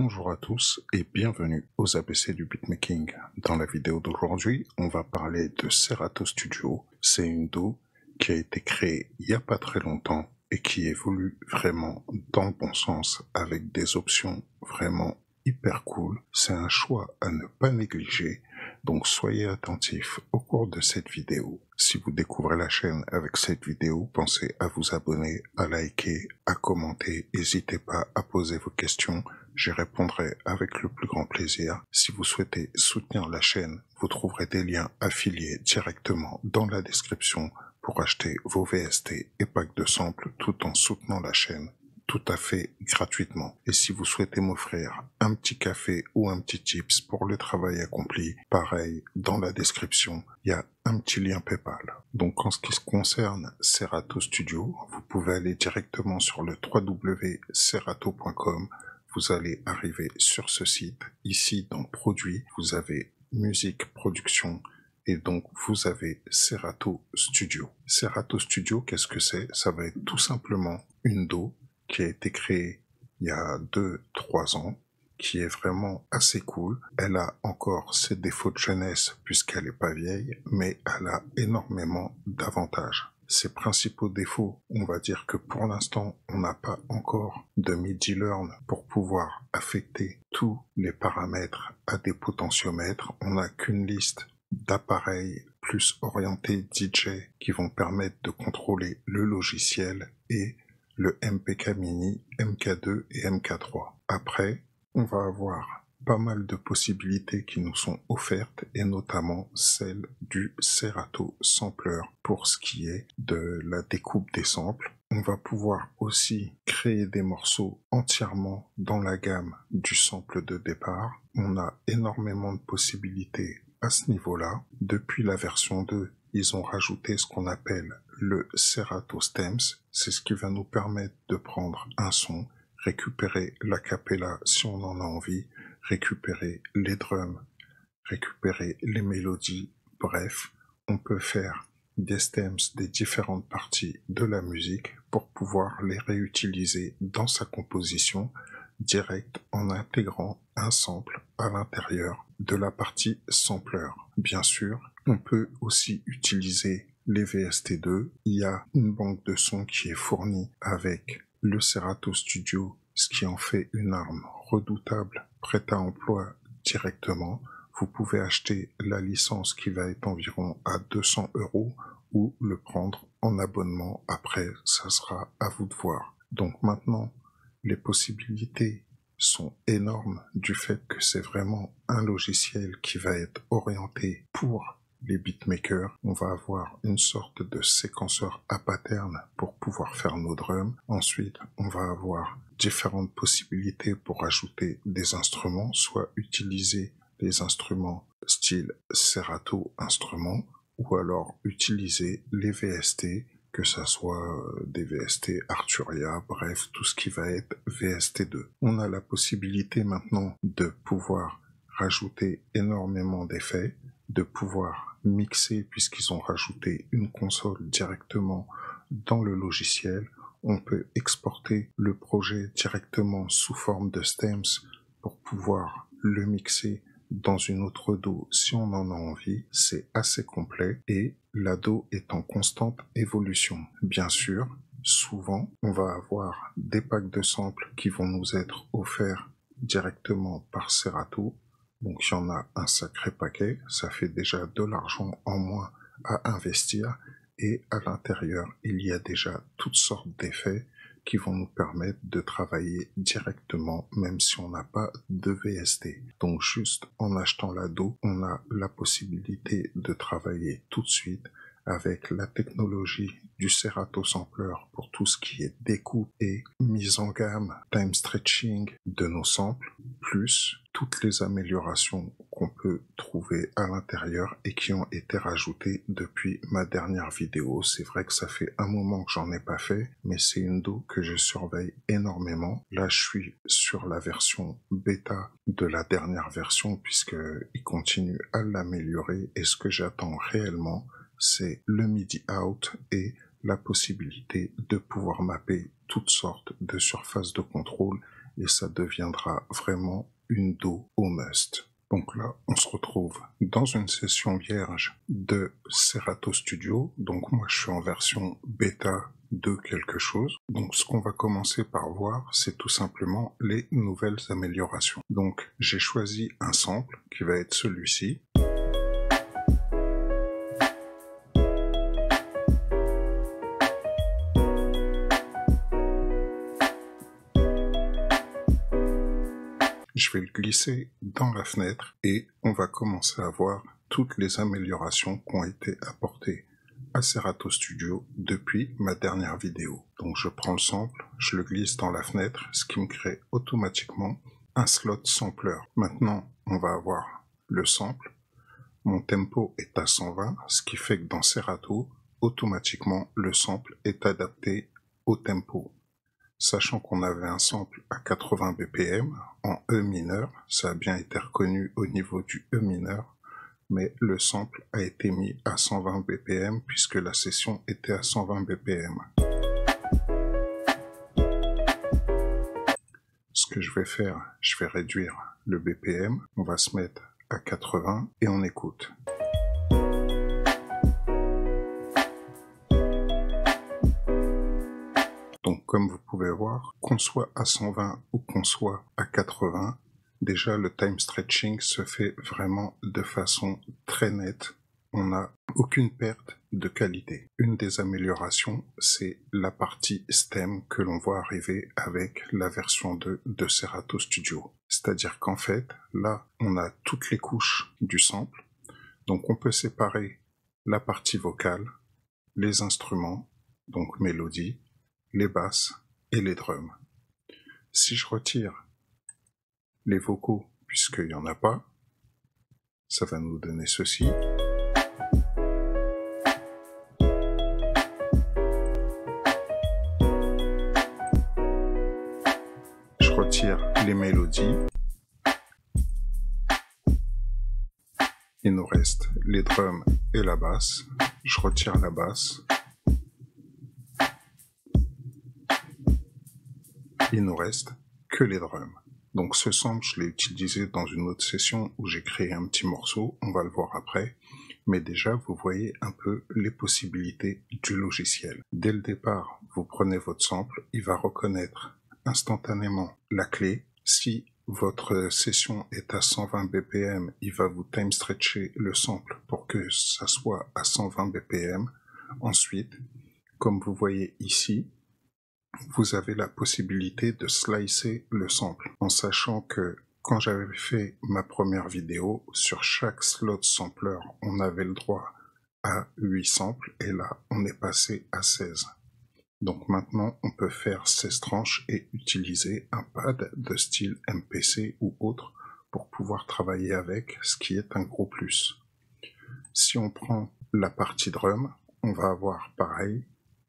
Bonjour à tous et bienvenue aux ABC du beatmaking. Dans la vidéo d'aujourd'hui, on va parler de Serato Studio. C'est une DAW qui a été créée il n'y a pas très longtemps et qui évolue vraiment dans le bon sens avec des options vraiment hyper cool. C'est un choix à ne pas négliger, donc soyez attentifs au cours de cette vidéo. Si vous découvrez la chaîne avec cette vidéo, pensez à vous abonner, à liker, à commenter. N'hésitez pas à poser vos questions. J'y répondrai avec le plus grand plaisir. Si vous souhaitez soutenir la chaîne, vous trouverez des liens affiliés directement dans la description pour acheter vos VST et packs de samples tout en soutenant la chaîne tout à fait gratuitement. Et si vous souhaitez m'offrir un petit café ou un petit tips pour le travail accompli, pareil, dans la description, il y a un petit lien PayPal. Donc en ce qui se concerne Serato Studio, vous pouvez aller directement sur le www.serato.com. Vous allez arriver sur ce site. Ici, dans Produits, vous avez Musique, Production, et donc vous avez Serato Studio. Serato Studio, qu'est-ce que c'est? Ça va être tout simplement une DAW qui a été créée il y a 2-3 ans, qui est vraiment assez cool. Elle a encore ses défauts de jeunesse puisqu'elle est pas vieille, mais elle a énormément d'avantages. Ses principaux défauts, on va dire que pour l'instant, on n'a pas encore de MIDI Learn pour pouvoir affecter tous les paramètres à des potentiomètres. On n'a qu'une liste d'appareils plus orientés DJ qui vont permettre de contrôler le logiciel et le MPK Mini, MK2 et MK3. Après, on va avoir pas mal de possibilités qui nous sont offertes et notamment celle du Serato Sampler pour ce qui est de la découpe des samples. On va pouvoir aussi créer des morceaux entièrement dans la gamme du sample de départ. On a énormément de possibilités à ce niveau-là. Depuis la version 2, ils ont rajouté ce qu'on appelle le Serato Stems. C'est ce qui va nous permettre de prendre un son, récupérer l'acapella si on en a envie, récupérer les drums, récupérer les mélodies. Bref, on peut faire des stems des différentes parties de la musique pour pouvoir les réutiliser dans sa composition direct en intégrant un sample à l'intérieur de la partie sampler. Bien sûr, on peut aussi utiliser les VST2. Il y a une banque de sons qui est fournie avec le Serato Studio, ce qui en fait une arme redoutable, prête à emploi directement. Vous pouvez acheter la licence qui va être environ à 200 € ou le prendre en abonnement. Après, ça sera à vous de voir. Donc maintenant, les possibilités sont énormes du fait que c'est vraiment un logiciel qui va être orienté pour les beatmakers. On va avoir une sorte de séquenceur à pattern pour pouvoir faire nos drums. Ensuite, on va avoir différentes possibilités pour ajouter des instruments, soit utiliser des instruments style Serato instruments, ou alors utiliser les VST, que ça soit des VST Arturia, bref, tout ce qui va être VST2. On a la possibilité maintenant de pouvoir rajouter énormément d'effets, de pouvoir mixer puisqu'ils ont rajouté une console directement dans le logiciel. On peut exporter le projet directement sous forme de stems pour pouvoir le mixer dans une autre DAW si on en a envie. C'est assez complet et la DAW est en constante évolution. Bien sûr, souvent, on va avoir des packs de samples qui vont nous être offerts directement par Serato. Donc il y en a un sacré paquet, ça fait déjà de l'argent en moins à investir et à l'intérieur, il y a déjà toutes sortes d'effets qui vont nous permettre de travailler directement même si on n'a pas de VST. Donc juste en achetant la DAW, on a la possibilité de travailler tout de suite avec la technologie du Serato Sampler pour tout ce qui est découpe et mise en gamme, time stretching de nos samples, plus toutes les améliorations qu'on peut trouver à l'intérieur et qui ont été rajoutées depuis ma dernière vidéo. C'est vrai que ça fait un moment que j'en ai pas fait, mais c'est une DAW que je surveille énormément. Là, je suis sur la version bêta de la dernière version puisqu'il continue à l'améliorer et ce que j'attends réellement, c'est le MIDI out et la possibilité de pouvoir mapper toutes sortes de surfaces de contrôle et ça deviendra vraiment une DAW au must. Donc là, on se retrouve dans une session vierge de Serato Studio. Donc moi, je suis en version bêta de quelque chose. Donc ce qu'on va commencer par voir, c'est tout simplement les nouvelles améliorations. Donc j'ai choisi un sample qui va être celui-ci. Je vais le glisser dans la fenêtre et on va commencer à voir toutes les améliorations qui ont été apportées à Serato Studio depuis ma dernière vidéo. Donc je prends le sample, je le glisse dans la fenêtre, ce qui me crée automatiquement un slot sampler. Maintenant, on va avoir le sample. Mon tempo est à 120, ce qui fait que dans Serato, automatiquement, le sample est adapté au tempo. Sachant qu'on avait un sample à 80 BPM en E mineur, ça a bien été reconnu au niveau du E mineur, mais le sample a été mis à 120 BPM puisque la session était à 120 BPM. Ce que je vais faire, je vais réduire le BPM, on va se mettre à 80 et on écoute. Donc comme vous pouvez voir, qu'on soit à 120 ou qu'on soit à 80, déjà le time stretching se fait vraiment de façon très nette. On n'a aucune perte de qualité. Une des améliorations, c'est la partie stem que l'on voit arriver avec la version 2 de Serato Studio. C'est-à-dire qu'en fait, là, on a toutes les couches du sample. Donc on peut séparer la partie vocale, les instruments, donc mélodie, les basses et les drums. Si je retire les vocaux, puisqu'il n'y en a pas, ça va nous donner ceci. Je retire les mélodies. Il nous reste les drums et la basse. Je retire la basse. Il nous reste que les drums. Donc ce sample, je l'ai utilisé dans une autre session où j'ai créé un petit morceau, on va le voir après. Mais déjà, vous voyez un peu les possibilités du logiciel. Dès le départ, vous prenez votre sample, il va reconnaître instantanément la clé. Si votre session est à 120 BPM, il va vous time stretcher le sample pour que ça soit à 120 BPM. Ensuite, comme vous voyez ici, vous avez la possibilité de slicer le sample, en sachant que quand j'avais fait ma première vidéo, sur chaque slot sampler, on avait le droit à 8 samples, et là, on est passé à 16. Donc maintenant, on peut faire 16 tranches et utiliser un pad de style MPC ou autre pour pouvoir travailler avec, ce qui est un gros plus. Si on prend la partie drum, on va avoir pareil,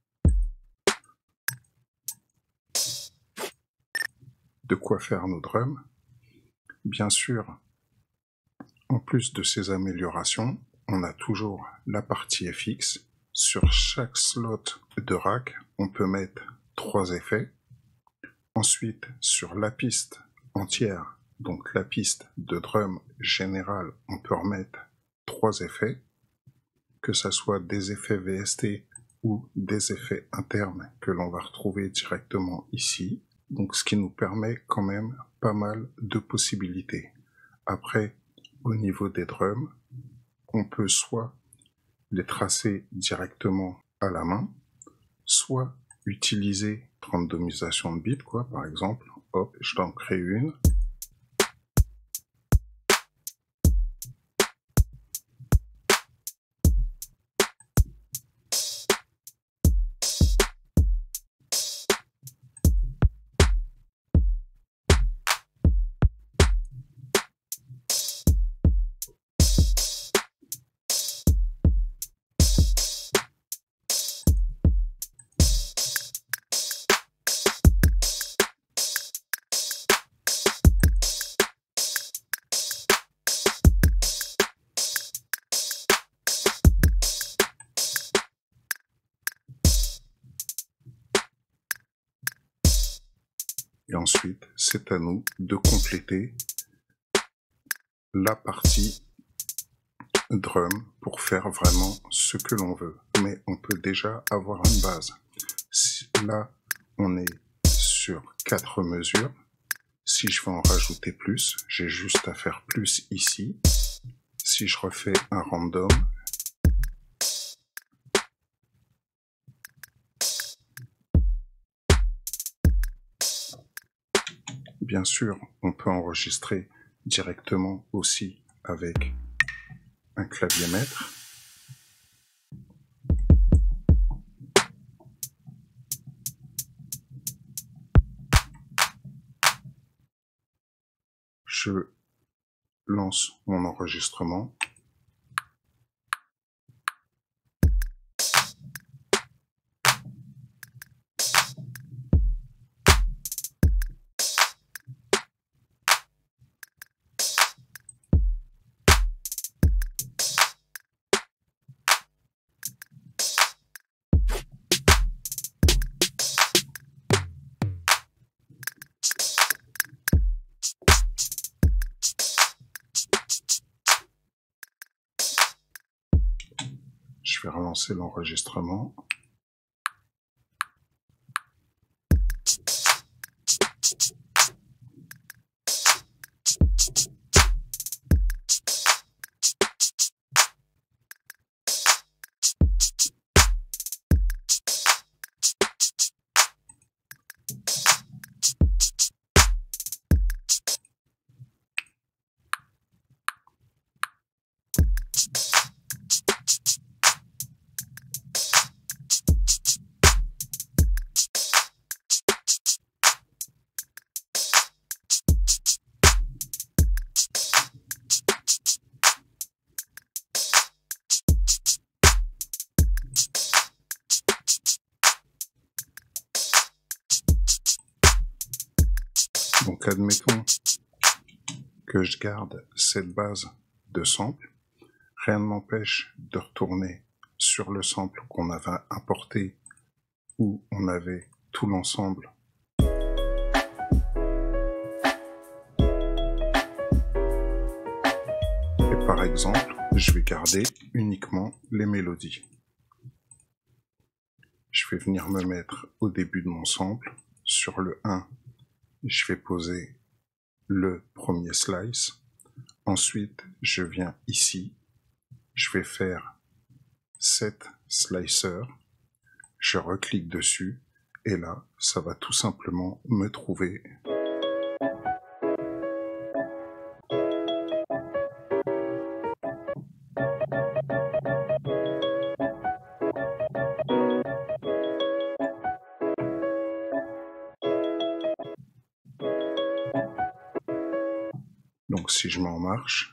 de quoi faire nos drums. Bien sûr, en plus de ces améliorations, on a toujours la partie FX. Sur chaque slot de rack, on peut mettre 3 effets. Ensuite, sur la piste entière, donc la piste de drum générale, on peut remettre 3 effets, que ce soit des effets VST ou des effets internes que l'on va retrouver directement ici. Donc ce qui nous permet quand même pas mal de possibilités. Après, au niveau des drums, on peut soit les tracer directement à la main, soit utiliser randomisation de bits, quoi, par exemple. Hop, je t'en crée une. Et ensuite, c'est à nous de compléter la partie drum pour faire vraiment ce que l'on veut. Mais on peut déjà avoir une base. Là, on est sur 4 mesures. Si je veux en rajouter plus, j'ai juste à faire plus ici. Si je refais un random, bien sûr, on peut enregistrer directement aussi avec un clavier-maître. Je lance mon enregistrement. Je vais relancer l'enregistrement. Donc admettons que je garde cette base de sample. Rien ne m'empêche de retourner sur le sample qu'on avait importé où on avait tout l'ensemble. Et par exemple, je vais garder uniquement les mélodies. Je vais venir me mettre au début de mon sample. Sur le 1, je vais poser le premier slice. Ensuite, je viens ici. Je vais faire set slicer. Je reclique dessus. Et là, ça va tout simplement me trouver donc si je mets en marche,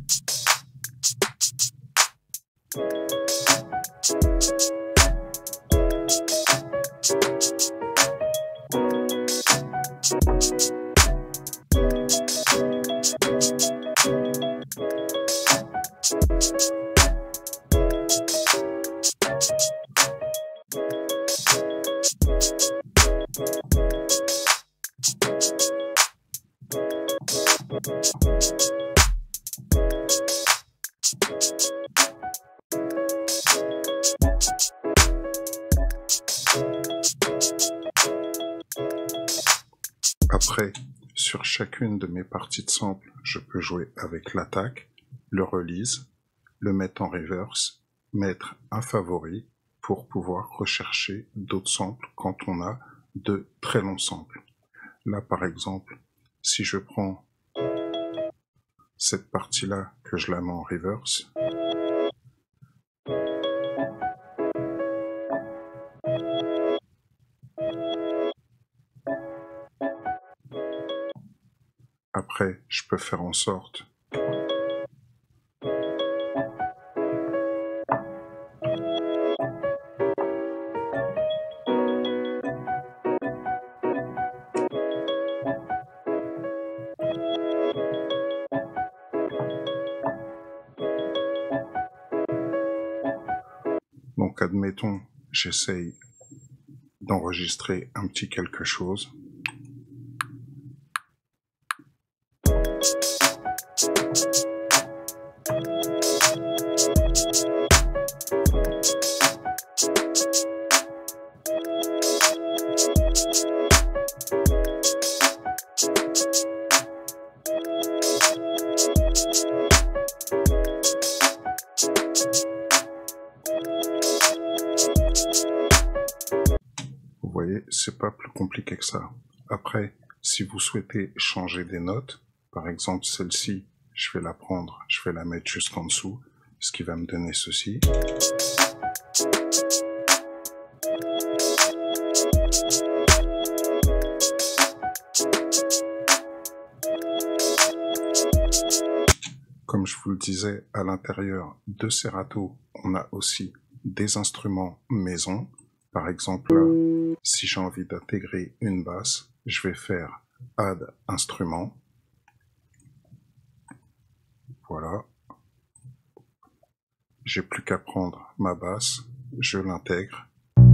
après, sur chacune de mes parties de sample, je peux jouer avec l'attaque, le release, le mettre en reverse, mettre un favori pour pouvoir rechercher d'autres samples quand on a de très longs samples. Là, par exemple, si je prends cette partie-là que je la mets en reverse, après, je peux faire en sorte donc admettons, j'essaye d'enregistrer un petit quelque chose. Vous voyez, c'est pas plus compliqué que ça. Après, si vous souhaitez changer des notes, par exemple celle-ci, je vais la prendre, je vais la mettre juste en dessous, ce qui va me donner ceci. Comme je vous le disais, à l'intérieur de Serato, on a aussi des instruments maison. Par exemple, là, si j'ai envie d'intégrer une basse, je vais faire Add instrument. Voilà. J'ai plus qu'à prendre ma basse, je l'intègre.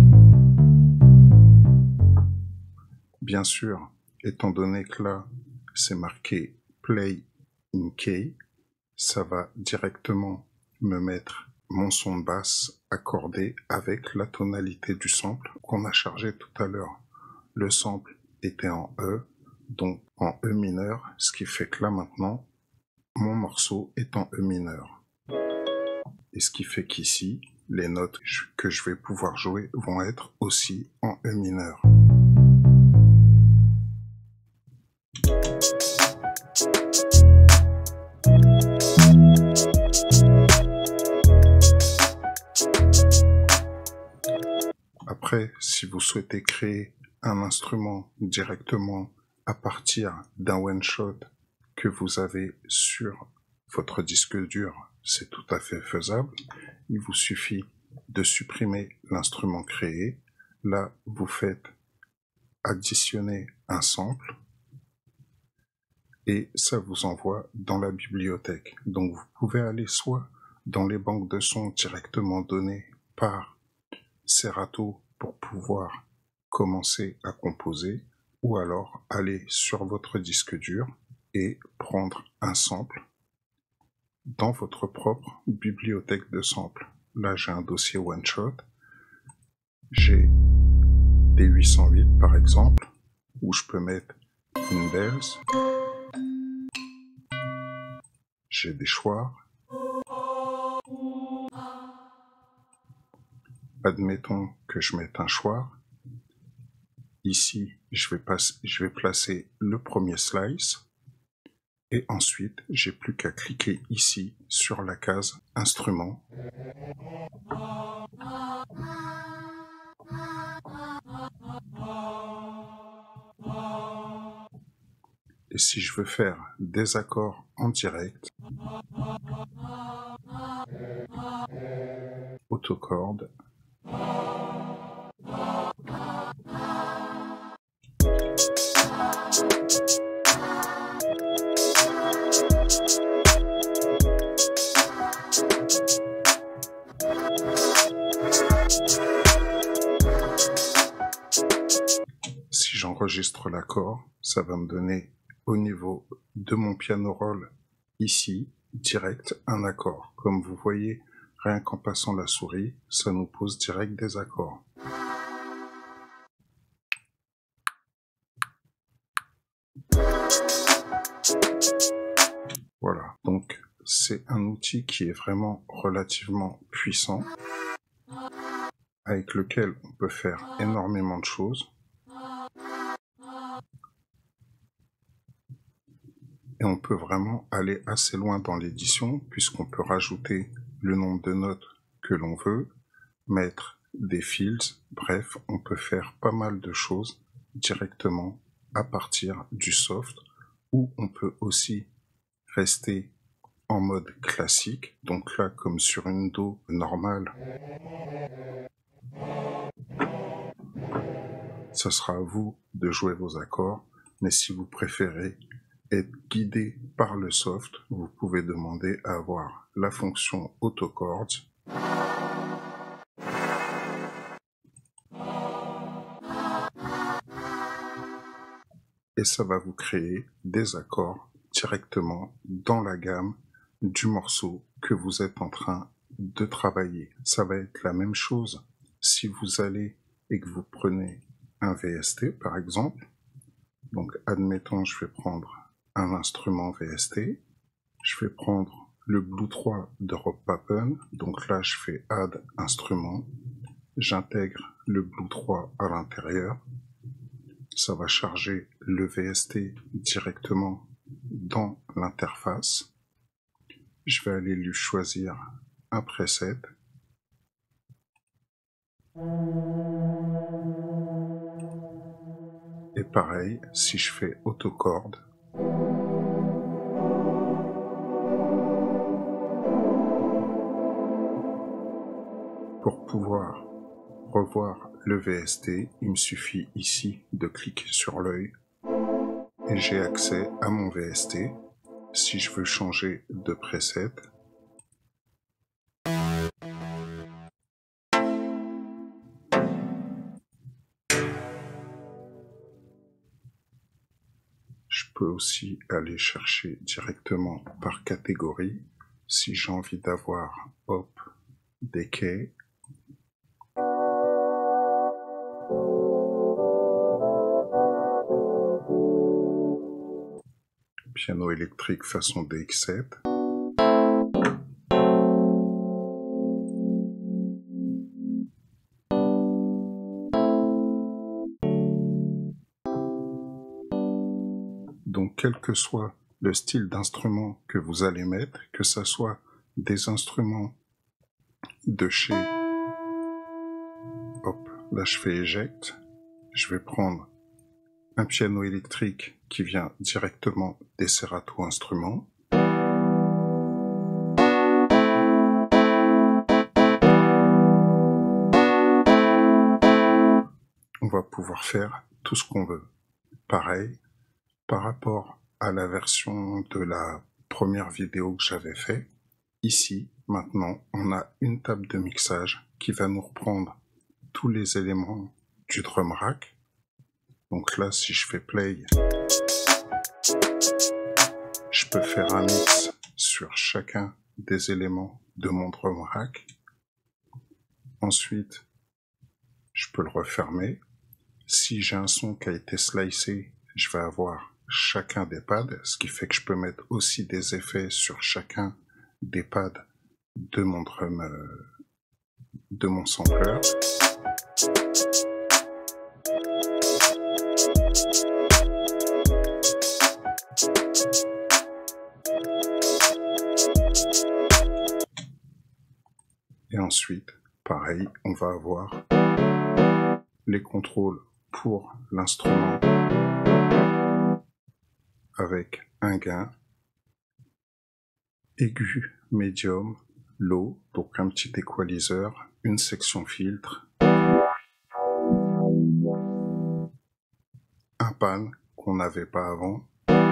Bien sûr, étant donné que là, c'est marqué Play in Key, ça va directement me mettre mon son de basse accordé avec la tonalité du sample qu'on a chargé tout à l'heure. Le sample était en E, donc en E mineur, ce qui fait que là maintenant, mon morceau est en E mineur. Et ce qui fait qu'ici, les notes que je vais pouvoir jouer vont être aussi en E mineur. Après, si vous souhaitez créer un instrument directement à partir d'un one-shot que vous avez sur votre disque dur, c'est tout à fait faisable. Il vous suffit de supprimer l'instrument créé. Là, vous faites additionner un sample et ça vous envoie dans la bibliothèque. Donc vous pouvez aller soit dans les banques de sons directement données par Serato pour pouvoir commencer à composer, ou alors aller sur votre disque dur et prendre un sample dans votre propre bibliothèque de samples. Là, j'ai un dossier one shot, j'ai des 808 par exemple, où je peux mettre une bells, j'ai des choix. Admettons que je mette un choix. Ici, je vais placer le premier slice. Et ensuite, j'ai plus qu'à cliquer ici sur la case instrument. Et si je veux faire des accords en direct, autocorde. Si j'enregistre l'accord, ça va me donner au niveau de mon piano roll ici, direct, un accord. Comme vous voyez, rien qu'en passant la souris, ça nous pose direct des accords. Voilà, donc c'est un outil qui est vraiment relativement puissant, avec lequel on peut faire énormément de choses. Et on peut vraiment aller assez loin dans l'édition, puisqu'on peut rajouter le nombre de notes que l'on veut, mettre des fields, bref, on peut faire pas mal de choses directement à partir du soft, ou on peut aussi rester en mode classique, donc là comme sur une Do normale, ça sera à vous de jouer vos accords, mais si vous préférez être guidé par le soft, vous pouvez demander à avoir la fonction autochords. Et ça va vous créer des accords directement dans la gamme du morceau que vous êtes en train de travailler. Ça va être la même chose si vous allez et que vous prenez un VST par exemple. Donc admettons, je vais prendre un instrument VST, je vais prendre le Blue 3 de Rob Papen, donc là je fais Add instrument, j'intègre le Blue 3 à l'intérieur, ça va charger le VST directement dans l'interface, je vais aller lui choisir un preset, et pareil, si je fais autocorde, pour pouvoir revoir le VST, il me suffit ici de cliquer sur l'œil et j'ai accès à mon VST. Si je veux changer de preset, je peux aussi aller chercher directement par catégorie. Si j'ai envie d'avoir Hop, Decay, piano électrique façon DX7, donc quel que soit le style d'instrument que vous allez mettre, que ce soit des instruments de chez Hop, là je fais Eject, je vais prendre un piano électrique qui vient directement des Serato Instruments. On va pouvoir faire tout ce qu'on veut. Pareil, par rapport à la version de la première vidéo que j'avais fait, ici, maintenant, on a une table de mixage qui va nous reprendre tous les éléments du drum rack. Donc là, si je fais play, je peux faire un mix sur chacun des éléments de mon drum rack. Ensuite, je peux le refermer. Si j'ai un son qui a été slicé, je vais avoir chacun des pads, ce qui fait que je peux mettre aussi des effets sur chacun des pads de mon drum, de mon sampler. Et ensuite, pareil, on va avoir les contrôles pour l'instrument avec un gain, aigu, médium, low, donc un petit équaliseur, une section filtre, un pan qu'on n'avait pas avant.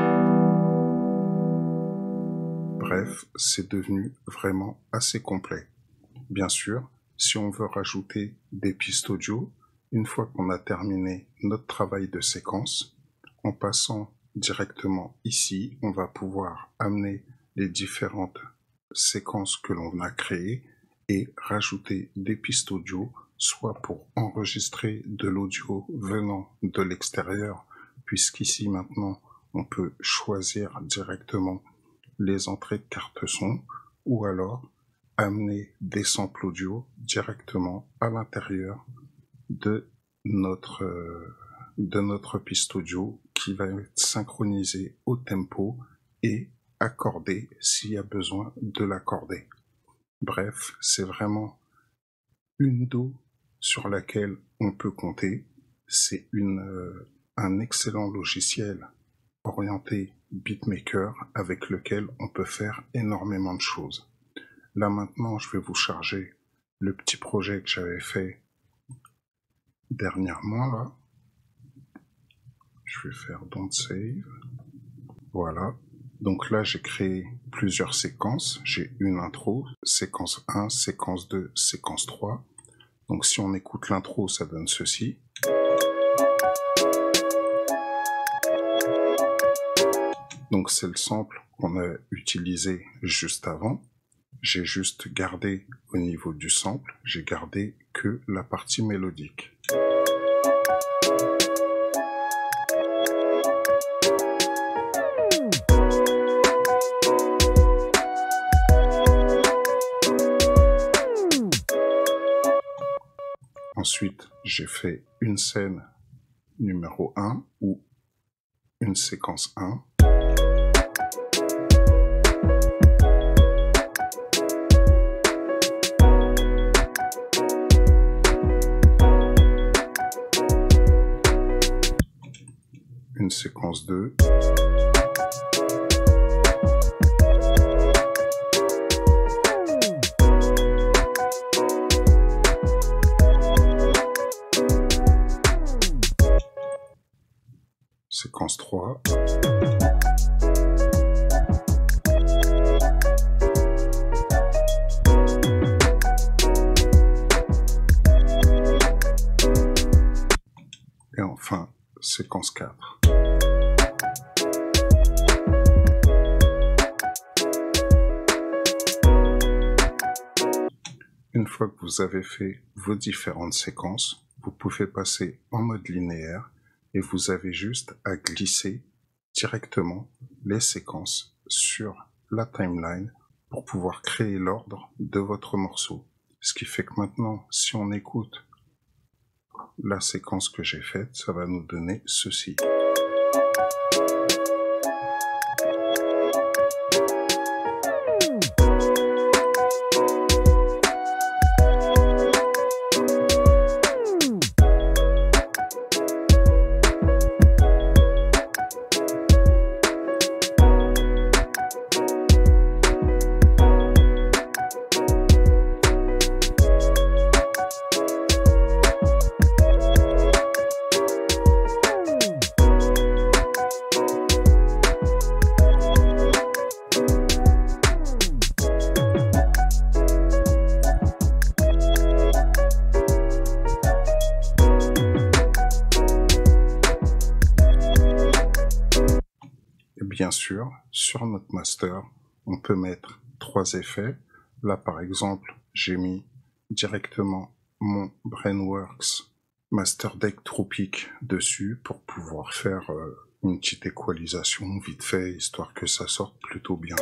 Bref, c'est devenu vraiment assez complet. Bien sûr, si on veut rajouter des pistes audio, une fois qu'on a terminé notre travail de séquence, en passant directement ici, on va pouvoir amener les différentes séquences que l'on a créées et rajouter des pistes audio, soit pour enregistrer de l'audio venant de l'extérieur, puisqu'ici maintenant on peut choisir directement les entrées de carte son, ou alors amener des samples audio directement à l'intérieur de notre piste audio qui va être synchronisée au tempo et accordée s'il y a besoin de l'accorder. Bref, c'est vraiment une DAW sur laquelle on peut compter. C'est un excellent logiciel orienté beatmaker avec lequel on peut faire énormément de choses. Là maintenant, je vais vous charger le petit projet que j'avais fait dernièrement là. Je vais faire Don't Save. Voilà. Donc là, j'ai créé plusieurs séquences. J'ai une intro, séquence 1, séquence 2, séquence 3. Donc si on écoute l'intro, ça donne ceci. Donc c'est le sample qu'on a utilisé juste avant. J'ai juste gardé au niveau du sample, j'ai gardé que la partie mélodique. Ensuite, j'ai fait une scène numéro 1 ou une séquence 1. Une séquence 2. Séquence 3. Et enfin, séquence 4. Une fois que vous avez fait vos différentes séquences, vous pouvez passer en mode linéaire et vous avez juste à glisser directement les séquences sur la timeline pour pouvoir créer l'ordre de votre morceau. Ce qui fait que maintenant, si on écoute la séquence que j'ai faite, ça va nous donner ceci. Bien sûr, sur notre master, on peut mettre 3 effets. Là, par exemple, j'ai mis directement mon Brainworks Master Deck Tropic dessus pour pouvoir faire une petite équalisation vite fait, histoire que ça sorte plutôt bien.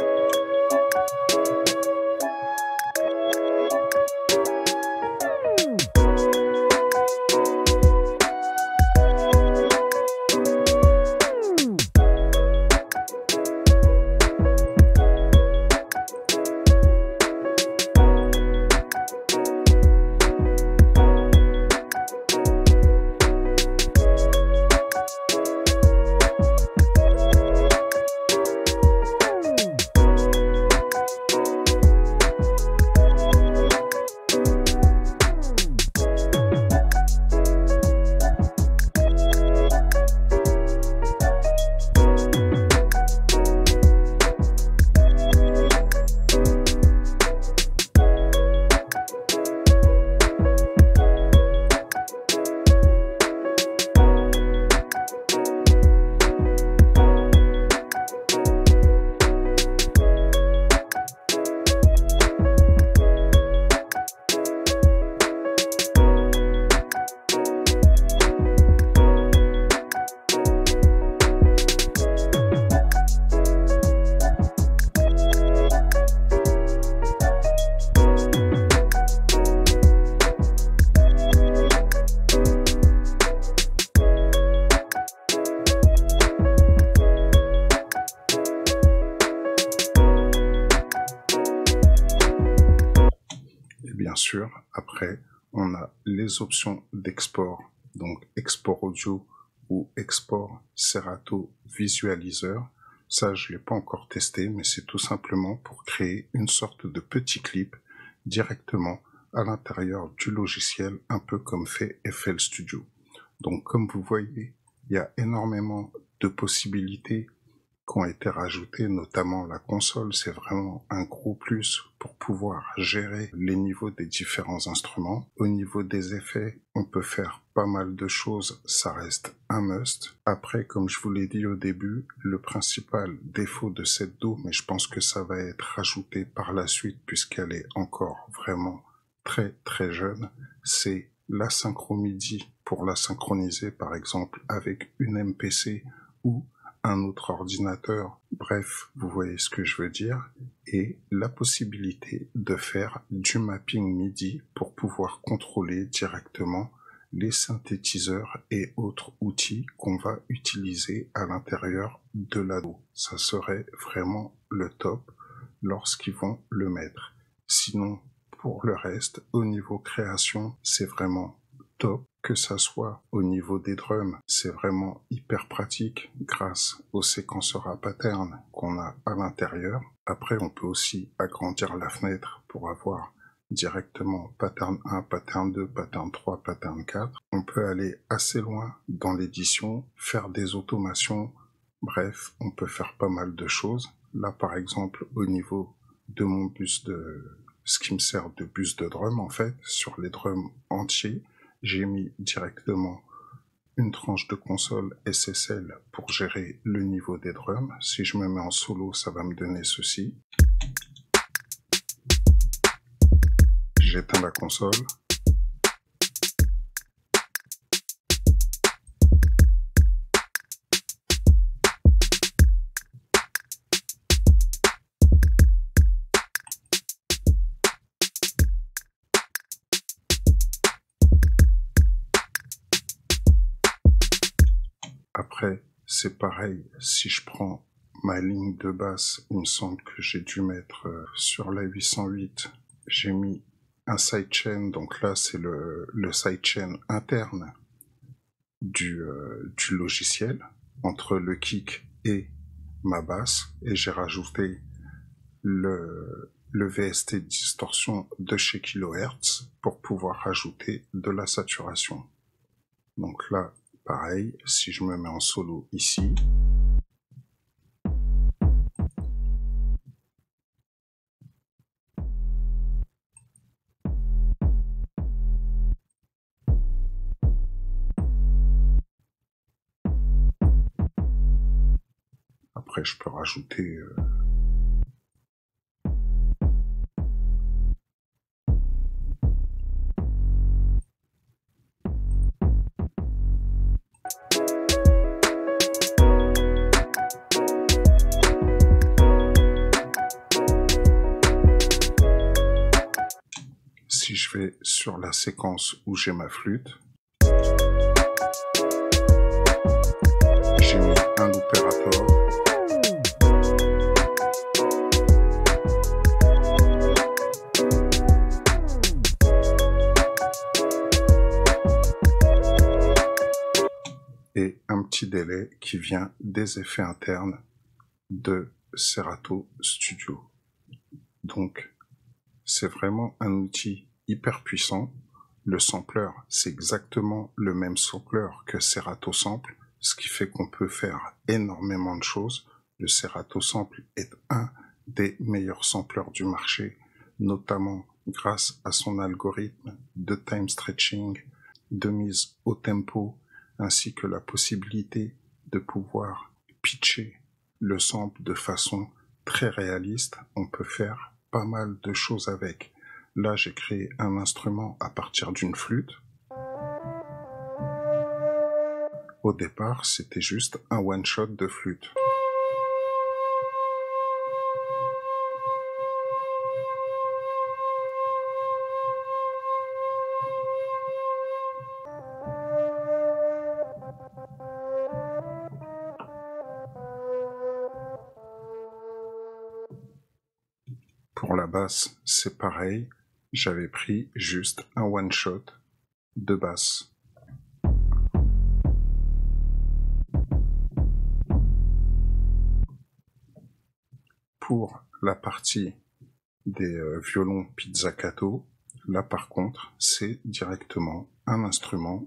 Bien sûr, après, on a les options d'export, donc export audio ou export Serato Visualizer. Ça, je l'ai pas encore testé, mais c'est tout simplement pour créer une sorte de petit clip directement à l'intérieur du logiciel, un peu comme fait FL Studio. Donc, comme vous voyez, il y a énormément de possibilités qui ont été rajoutés, notamment la console. C'est vraiment un gros plus pour pouvoir gérer les niveaux des différents instruments. Au niveau des effets, on peut faire pas mal de choses, ça reste un must. Après, comme je vous l'ai dit au début, le principal défaut de cette DAW, mais je pense que ça va être rajouté par la suite puisqu'elle est encore vraiment très très jeune, c'est la synchro MIDI pour la synchroniser par exemple avec une MPC ou un autre ordinateur. Bref, vous voyez ce que je veux dire. Et la possibilité de faire du mapping MIDI pour pouvoir contrôler directement les synthétiseurs et autres outils qu'on va utiliser à l'intérieur de la DAW. Ça serait vraiment le top lorsqu'ils vont le mettre. Sinon, pour le reste, au niveau création, c'est vraiment top. Que ça soit au niveau des drums, c'est vraiment hyper pratique grâce au séquenceur à pattern qu'on a à l'intérieur. Après, on peut aussi agrandir la fenêtre pour avoir directement pattern 1, pattern 2, pattern 3, pattern 4. On peut aller assez loin dans l'édition, faire des automations. Bref, on peut faire pas mal de choses. Là, par exemple, au niveau de mon bus ce qui me sert de bus de drum, en fait, sur les drums entiers, j'ai mis directement une tranche de console SSL pour gérer le niveau des drums. Si je me mets en solo, ça va me donner ceci. J'éteins la console. Après, c'est pareil, si je prends ma ligne de basse, il me semble que j'ai dû mettre sur la 808, j'ai mis un sidechain, donc là c'est le sidechain interne du logiciel, entre le kick et ma basse, et j'ai rajouté le VST distorsion de chez Kilohertz pour pouvoir rajouter de la saturation. Donc là, pareil, si je me mets en solo ici, après je peux rajouter si je vais sur la séquence où j'ai ma flûte, j'ai mis un opérateur. Et un petit délai qui vient des effets internes de Serato Studio. Donc, c'est vraiment un outil hyper puissant. Le sampler, c'est exactement le même sampler que Serato Sample, ce qui fait qu'on peut faire énormément de choses. Le Serato Sample est un des meilleurs samplers du marché, notamment grâce à son algorithme de time stretching, de mise au tempo, ainsi que la possibilité de pouvoir pitcher le sample de façon très réaliste. On peut faire pas mal de choses avec. Là, j'ai créé un instrument à partir d'une flûte. Au départ, c'était juste un one-shot de flûte. Pour la basse, c'est pareil. J'avais pris juste un one-shot de basse. Pour la partie des violons pizzicato, là par contre, c'est directement un instrument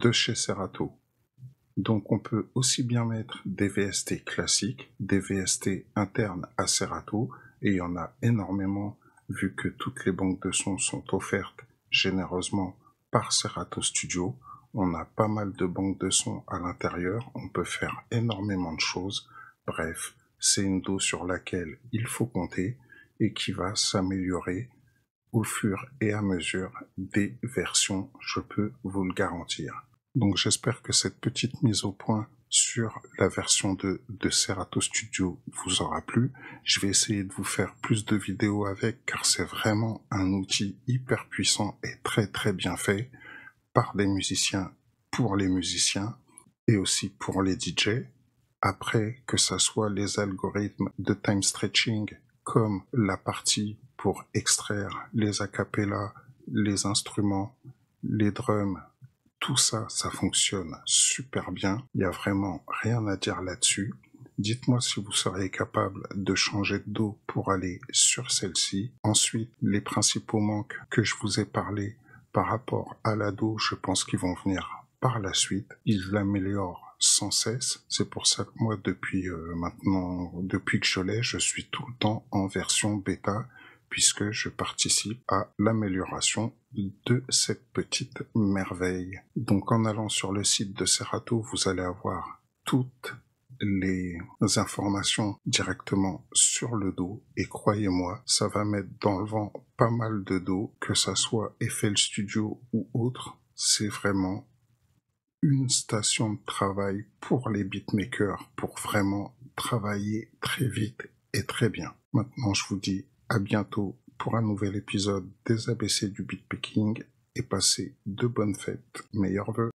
de chez Serato. Donc on peut aussi bien mettre des VST classiques, des VST internes à Serato, et il y en a énormément vu que toutes les banques de sons sont offertes généreusement par Serato Studio. On a pas mal de banques de sons à l'intérieur, on peut faire énormément de choses. Bref, c'est une DAW sur laquelle il faut compter et qui va s'améliorer au fur et à mesure des versions, je peux vous le garantir. Donc j'espère que cette petite mise au point sur la version 2 de Serato Studio vous aura plu. Je vais essayer de vous faire plus de vidéos avec car c'est vraiment un outil hyper puissant et très très bien fait par des musiciens pour les musiciens et aussi pour les DJ. Après, que ça soit les algorithmes de time stretching comme la partie pour extraire les acapellas, les instruments, les drums, tout ça, ça fonctionne super bien. Il n'y a vraiment rien à dire là-dessus. Dites-moi si vous seriez capable de changer de DAW pour aller sur celle-ci. Ensuite, les principaux manques que je vous ai parlé par rapport à la DAW, je pense qu'ils vont venir par la suite. Ils l'améliorent sans cesse. C'est pour ça que moi, depuis que je l'ai, je suis tout le temps en version bêta, puisque je participe à l'amélioration de cette petite merveille. Donc en allant sur le site de Serato, vous allez avoir toutes les informations directement sur le DAW, et croyez-moi, ça va mettre dans le vent pas mal de DAW, que ça soit FL Studio ou autre. C'est vraiment une station de travail pour les beatmakers, pour vraiment travailler très vite et très bien. Maintenant, je vous dis à bientôt pour un nouvel épisode des ABC du beatmaking et passez de bonnes fêtes. Meilleurs vœux.